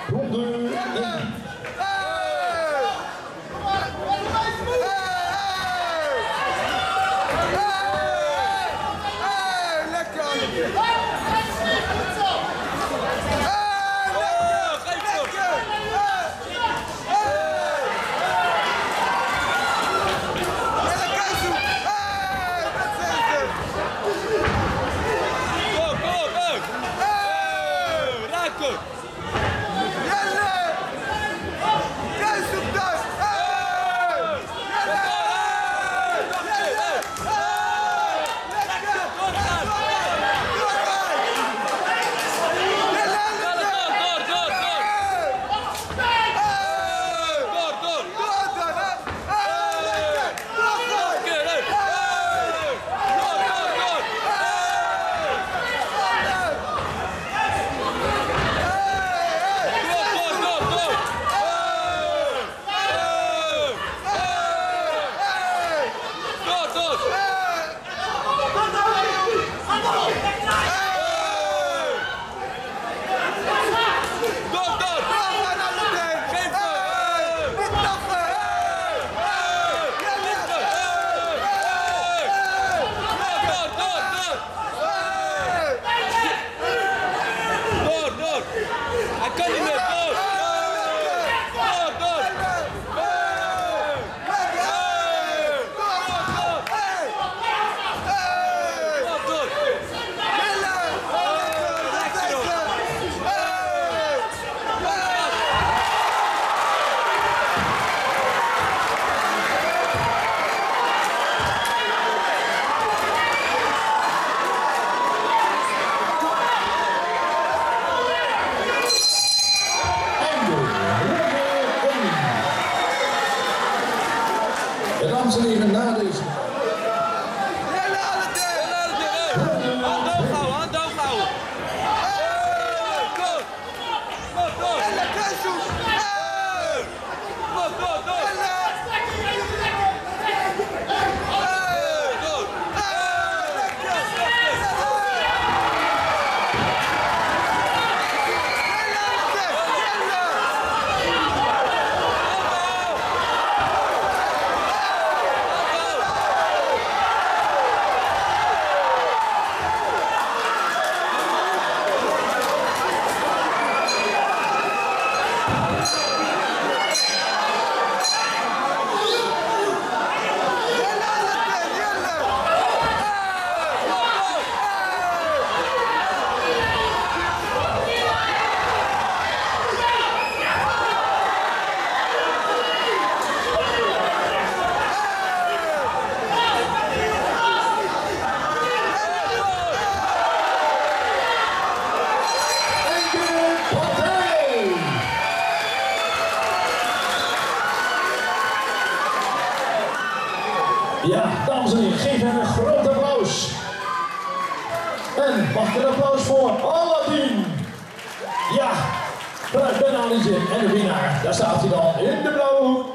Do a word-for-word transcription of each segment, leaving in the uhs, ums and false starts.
ronde één. Dames en heren, na deze. Ja, dames en heren, geef hem een groot applaus. En mag een applaus voor Aladdin. Ja, vanuit Ben Ali en de winnaar, daar staat hij dan in de blauwe hoek.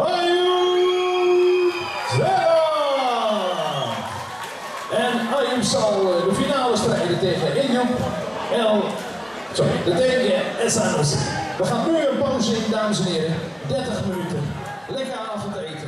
Ayub Zera. En Ayub zal de finale strijden tegen Ayub El, sorry, de tegen Essanos. We gaan nu een pauze in, dames en heren, dertig minuten. Lekker avondeten.